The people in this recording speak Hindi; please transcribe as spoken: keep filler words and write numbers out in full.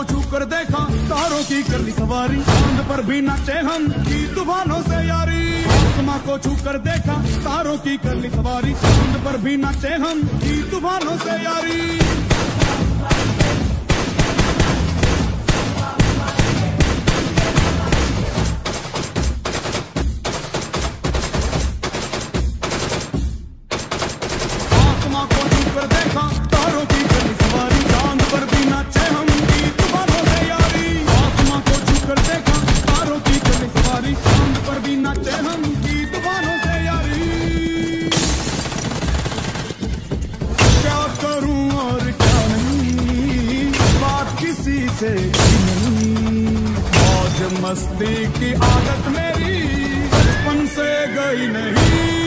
को छू कर देखा, तारों की कर ली सवारी, चांद पर भी नाचे हम की तूफानों से यारी। आसमां को छू कर देखा, तारों की कर ली सवारी, चांद पर भी नाचे हम की तूफानों से यारी। देखा तारों की करनी सवारी, चांद पर भी नाचे हम की तूफानों से यारी। आसमां को छूकर देखा, तारों की करनी सवारी, चांद पर भी नाचे हम की तूफानों से यारी। क्या करूं और क्या नहीं, बात किसी से नहीं, मौज मस्ती की आदत मेरी बचपन से गई नहीं।